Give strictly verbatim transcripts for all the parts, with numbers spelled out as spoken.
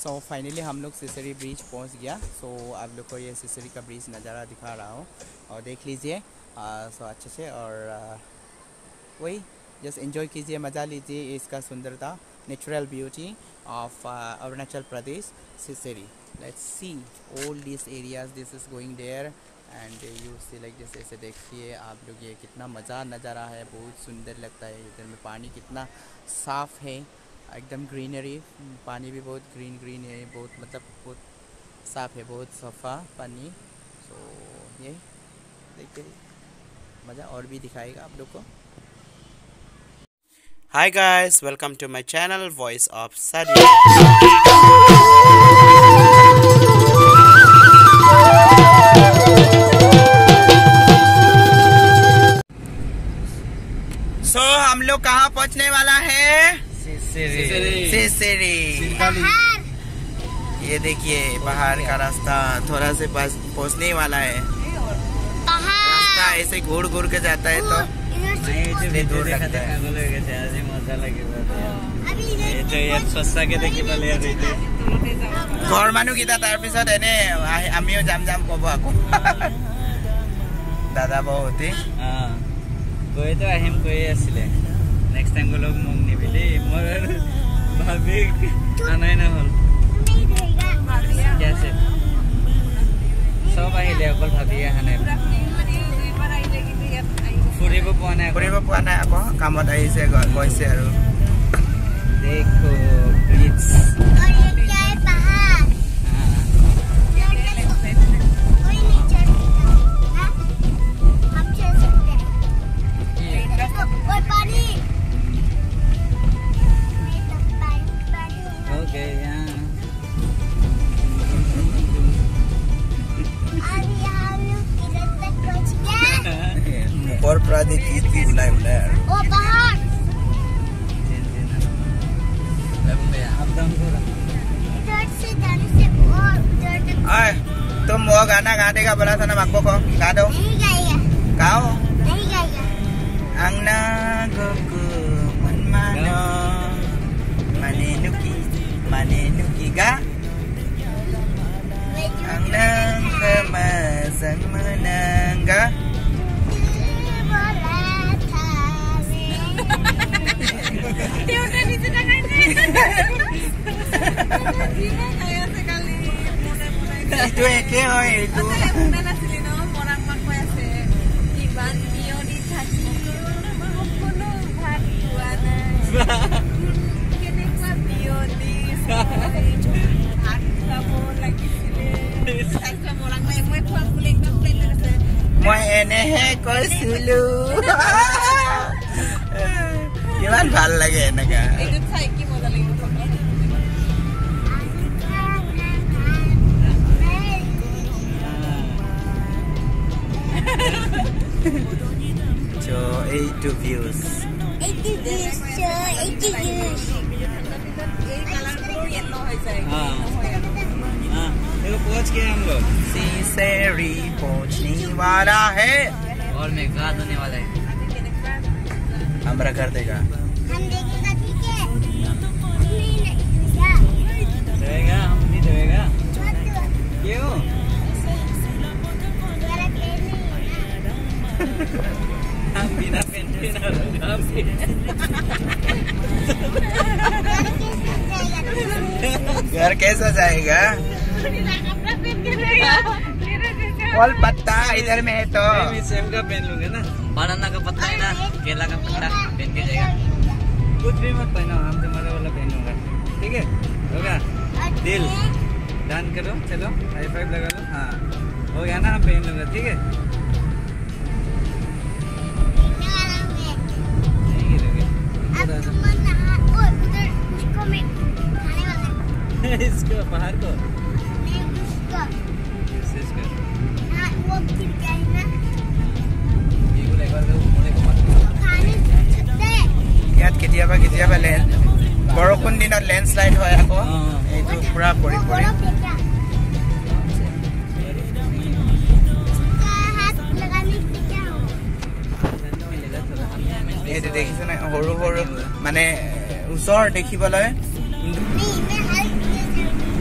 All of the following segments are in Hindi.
सो फाइनली हम लोग सिसरी ब्रिज पहुंच गया। सो so, आप लोग को ये सिसरी का ब्रिज नज़ारा दिखा रहा हूँ और देख लीजिए सो अच्छे से, और आ, वही जस्ट एंजॉय कीजिए, मज़ा लीजिए इसका सुंदरता, natural beauty of Arunachal Pradesh Sisiri. Let's see all this areas, this is going there and you see like this. ऐसे देखिए आप लोग, ये कितना मज़ा नज़ारा है, बहुत सुंदर लगता है। इधर में पानी कितना साफ़ है, एकदम ग्रीनरी, पानी भी बहुत ग्रीन ग्रीन है, बहुत मतलब बहुत साफ़ है, बहुत सफ़ा पानी। सो so, ये देखते मज़ा और भी दिखाएगा आप लोग को। Hi guys, welcome to my channel voice of Sadiya. So so, हम लोग कहाँ पहुँचने वाला है? सिसरी। सिसरी। ये देखिए पहाड़ का रास्ता थोड़ा से पास पहुँचने वाला है। रास्ता ऐसे घूर घूर के जाता है तो नहीं दूर लगता है। घर मानु किता तार पिছত एने आमिओ जाम जाम कब आको दादा बहुते गए तो আহিम गए आसिले नेक्स्ट टाइम गलो मुग निबिले मोर भाबी आनाय ना हल कैसे सब आहिले अकल भाबी आने फुरिब पोৱা নাই फुरिब पोৱা নাই আকৌ কামত আহিছে গৈছে আৰু देखो ब्रिज और ये क्या है पहाड़। हां कोई नहीं चढ़ सकता, हम चढ़ सकते हैं। और पानी ओके यहां अभी हम लोग इधर तक पहुंच गए। और प्रादी की बुलाए बुलाए ओ पहाड़ इधर से जाने से और उधर तक आए। तुम वो गाना गा देगा बोला था ना मक्को को, गा दो। नहीं गाएगा, गाओ। नहीं गाएगा। अंगना गोकु मनमानो माने नुकी माने नुकी गा अंगना sama sang menangga dia udah di tengah ini. Gila kayak sekali muda-muda itu eke oh itu muna sila no orang makwese iban iyo di tadi makuno bhagwana kene kwa bio di aku kamu lagi sini saya orang lain mau pulang pulang pulang terus moi ene he koi sulu কিমান ভাল লাগে এনেকা itu saya ki moda lagi so eight views eighty views so eighty views हाँ हाँ देखो पहुँच गए हम लोग सिसरी पहुँचने वाला है और मैं गा होने वाला है हमरा कर देगा हम देखेगा ठीक है देगा हम नहीं देगा क्यों हम बिना पेन के ना हम घर कैसा जाएगा कॉल पत्ता इधर में है तो मैं सेम का पेन लूंगा ना बनाना का पत्ता है ना केला का पत्ता पेन के जाएगा कुछ भी मत पहनो हम तुम्हारा वाला पहनूंगा ठीक है होगा दिल डन करो चलो हाई फाइव लगा लो हाँ हो गया ना हम पहन लूंगा ठीक है नहीं गिरोगे इसको बाहर को इसको ইয়াত কেতিয়াবা কেতিয়াবা লেন্ড বৰষুণ দিনত লেন্ডস্লাইড হয় আকৌ এইটো পুৰা পৰি পৰি এইটো দেখিছো না সৰু সৰু মানে ওচৰ দেখিবলৈ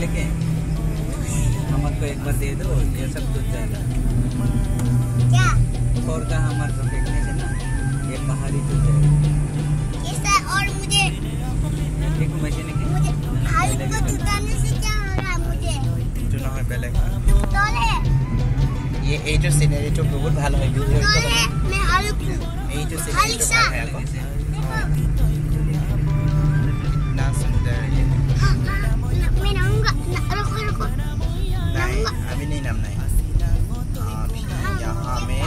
लेके हमको एक बार दे दो, ये सब कुछ जाएगा। क्या और का हमारे को फेंकने से ना ये पहाड़ी टूट जाएगा। कैसा? और मुझे देखो मशीन की मुझे हाइट को जुटाने से क्या हो रहा है? मुझे जो ना है पहले तोले ये এই যে সিনারি তো বহুত ভালো হয় ভিউ तोले मैं हालुक এই যে সিনারি তো ভালো হয় আকৌ कितना सुंदर है हाँ हाँ मैं नाऊंगा। रुको रुको नहीं अभी नहीं नामना है अभी यहाँ में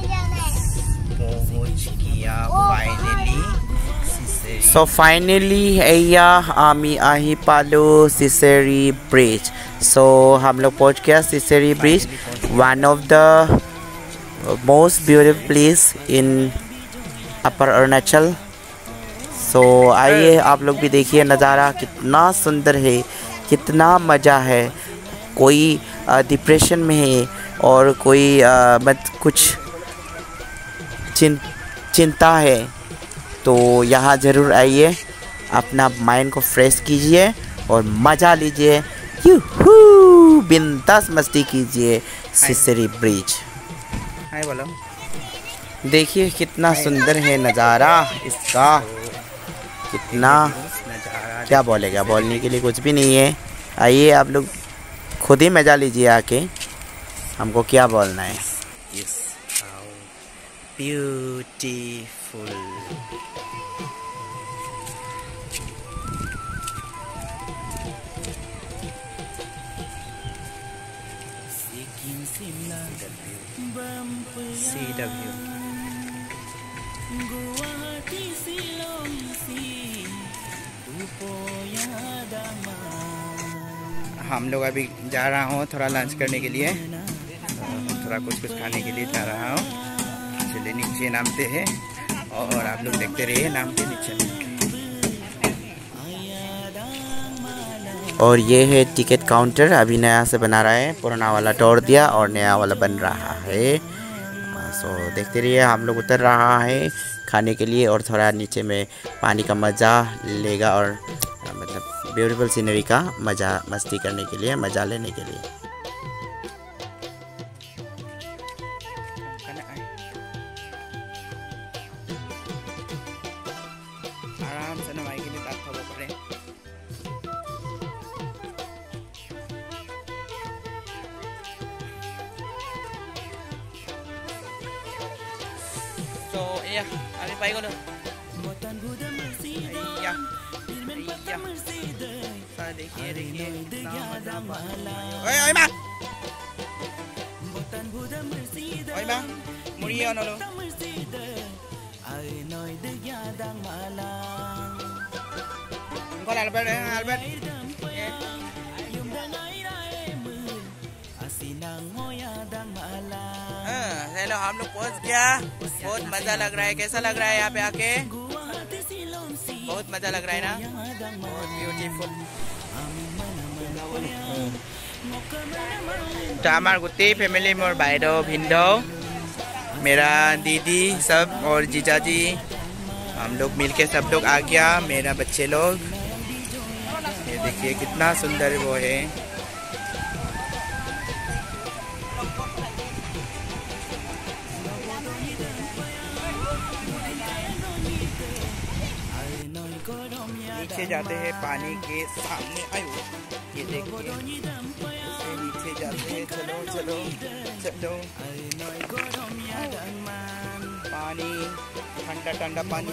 पहुंच गया फाइनली So finally अय्या आमी आही पालो सिसेरी ब्रिज। So हम लोग पहुंच गया Sisseri bridge, one of the most beautiful place in upper Arunachal. So आइए आप लोग भी देखिए नज़ारा कितना सुंदर है, कितना मज़ा है। कोई डिप्रेशन में है और कोई आ, मत कुछ चिं, चिंता है तो यहाँ ज़रूर आइए, अपना माइंड को फ्रेश कीजिए और मज़ा लीजिए, यूहू बिंदास मस्ती कीजिए सिसेरी ब्रिज। हाय बोलो। देखिए कितना सुंदर है नज़ारा इसका, कितना क्या बोलेगा, बोलने के लिए कुछ भी नहीं है। आइए आप लोग खुद ही मज़ा लीजिए आके, हमको क्या बोलना है। Yes beautiful. See the view. हम लोग अभी जा रहा हूँ थोड़ा लंच करने के लिए, थोड़ा कुछ कुछ खाने के लिए जा रहा हूँ। चलिए नीचे नामते हैं और आप लोग देखते रहिए नामते नीचे। और ये है टिकट काउंटर, अभी नया से बना रहा है, पुराना वाला तोड़ दिया और नया वाला बन रहा है। सो देखते रहिए, हम लोग उतर रहा है खाने के लिए और थोड़ा नीचे में पानी का मज़ा लेगा और मतलब ब्यूटीफुल सीनरी का मज़ा मस्ती करने के लिए, मज़ा लेने के लिए। आराम से नवाई के लिए ताक खबर करें। So iya, अभी पाई को लो। iya, iya, सा देखिए देखिए ओए ओए माँ ओए माँ मुड़िए ना लो। Con Albert है Albert। हेलो हम लोग पहुंच गया, बहुत मज़ा लग रहा है। कैसा लग रहा है यहाँ पे आके? बहुत मज़ा लग रहा है ना, बहुत ब्यूटीफुल। तो हमारे गुत्ती फैमिली मोर भाईडो भिंडो मेरा दीदी सब और जीजा जी, हम लोग मिलके सब लोग आ गया, मेरा बच्चे लोग। ये देखिए कितना सुंदर वो है। नीचे जाते हैं पानी के सामने, आयो ये देखिए नीचे जाते हैं। चलो चलो चलो, पानी ठंडा ठंडा पानी,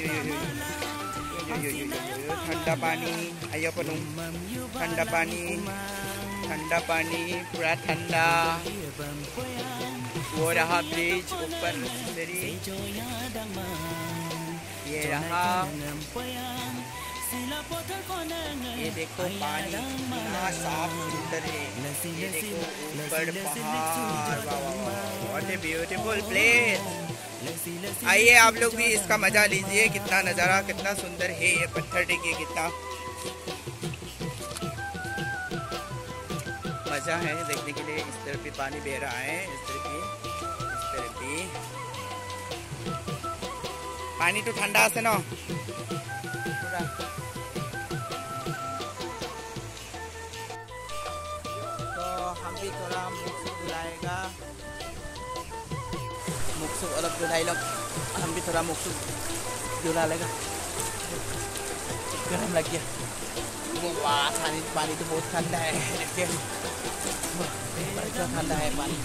ठंडा पानी, आयो पनू ठंडा पानी, ठंडा पानी पूरा ठंडा। वो रहा ब्रिज ऊपर ये रहा, ये देखो पानी कितना साफ सुंदर है। ये देखो ऊपर पहाड़, व्हाट ए ब्यूटीफुल प्लेस। आइए आप लोग भी इसका मजा लीजिए, कितना नज़ारा कितना सुंदर है। ये पत्थर देखिए कितना मजा है देखने के लिए। इस तरफ भी पानी बह रहा है, इस तरफ भी, इस तरफ भी पानी तो ठंडा से ना पूरा। धुलाएगा। मुख सुख अलग धुलाई लोग, हम भी थोड़ा मुख सुख धुला लेगा। गर्म लग गया। वाह पानी पानी तो बहुत ठंडा है, देखिए बहुत ठंडा है पानी।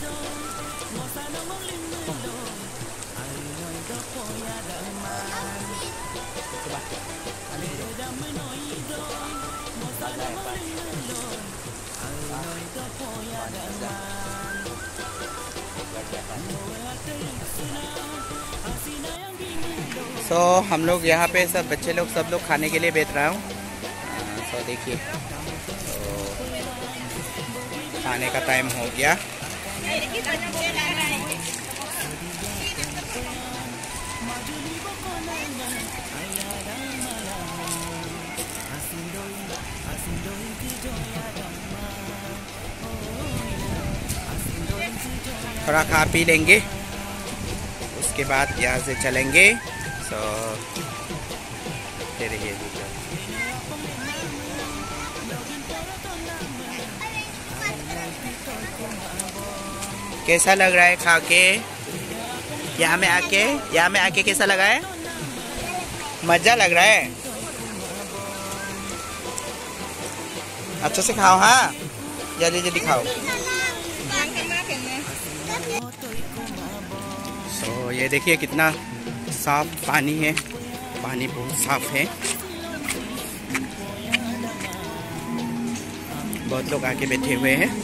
सो so, हम लोग यहाँ पे सब बच्चे लोग सब लोग खाने के लिए बैठ रहा हूँ। सो so, देखिए तो खाने का टाइम हो गया। थोड़ा खा पी लेंगे, उसके बाद यहाँ से चलेंगे। सो फिर ये कैसा लग रहा है खा के? यहाँ में आके यहाँ में आके कैसा लगा है? मजा लग रहा है। अच्छे से खाओ, हाँ जल्दी जल्दी खाओ। सो so, ये देखिए कितना साफ पानी है, पानी बहुत साफ है। बहुत लोग आके बैठे हुए हैं।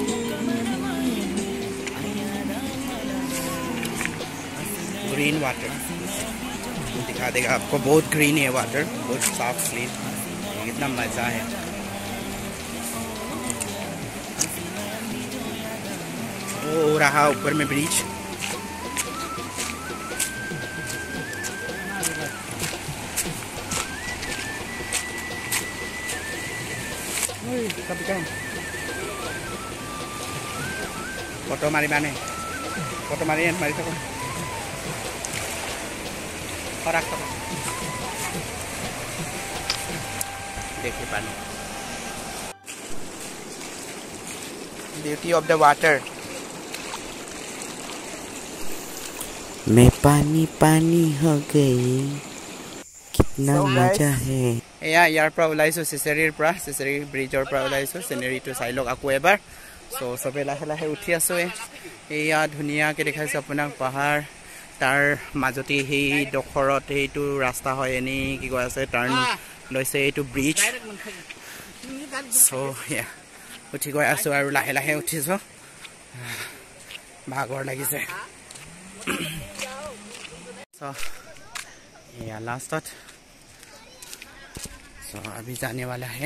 ग्रीन वाटर दिखा देगा आपको, बहुत ग्रीन है वाटर, बहुत साफ क्लीन, कितना मजा है। वो रहा ऊपर में ब्रिज। फोटो मारी माने फोटो मारी मारी सको और रख सको। देखिए पानी, ब्यूटी ऑफ द वाटर। मैं पानी पानी हो गई, कितना so मजा है। এয়া ইয়াৰ পৰা ওলাইছোঁ চিচেৰীৰ পৰা, চিচেৰী ব্ৰিজৰ পৰা ওলাইছোঁ। চিনেৰীটো চাই লওক আকৌ এবাৰ। চ' চবে লাহে লাহে উঠি আছোঁ। এয়া ধুনীয়াকৈ দেখাইছোঁ আপোনাক পাহাৰ, তাৰ মাজতে সেই ডখৰত সেইটো ৰাস্তা হয়, এনেই কি কৈ আছে টাৰ্ণ লৈছে এইটো ব্ৰিজ। চ' এয়া উঠি গৈ আছোঁ আৰু লাহে লাহে উঠিছোঁ, ভাগৰ লাগিছে। চ' এয়া লাষ্টত सो so, अभी जाने वाला है।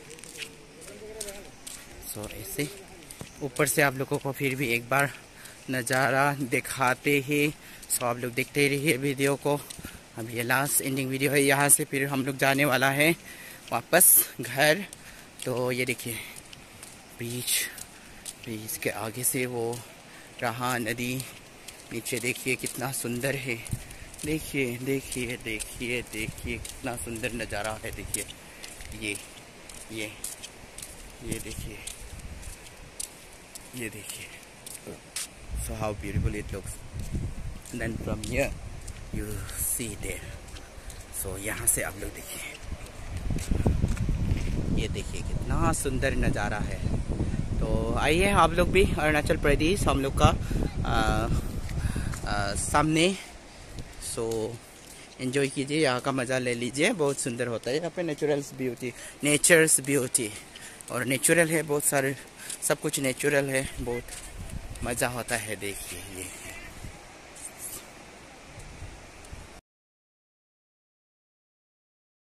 सो so, ऐसे ऊपर से आप लोगों को फिर भी एक बार नज़ारा दिखाते ही। सो so, आप लोग देखते रहिए वीडियो को। अब ये लास्ट एंडिंग वीडियो है, यहाँ से फिर हम लोग जाने वाला है वापस घर। तो ये देखिए ब्रिज, ब्रिज के आगे से वो रहा नदी, नीचे देखिए कितना सुंदर है। देखिए देखिए देखिए देखिए कितना सुंदर नज़ारा है। देखिए ये ये ये देखिए ये देखिए so how beautiful it looks. Then from here you see there. So यहाँ से आप लोग देखिए, ये देखिए कितना सुंदर नज़ारा है। तो आइए आप लोग भी अरुणाचल प्रदेश हम लोग का आ, आ, सामने। सो एंजॉय कीजिए, यहाँ का मज़ा ले लीजिए, बहुत सुंदर होता है यहाँ पे। नेचुरल्स ब्यूटी, नेचर्स ब्यूटी और नेचुरल है, बहुत सारे सब कुछ नेचुरल है, बहुत मज़ा होता है। देखिए ये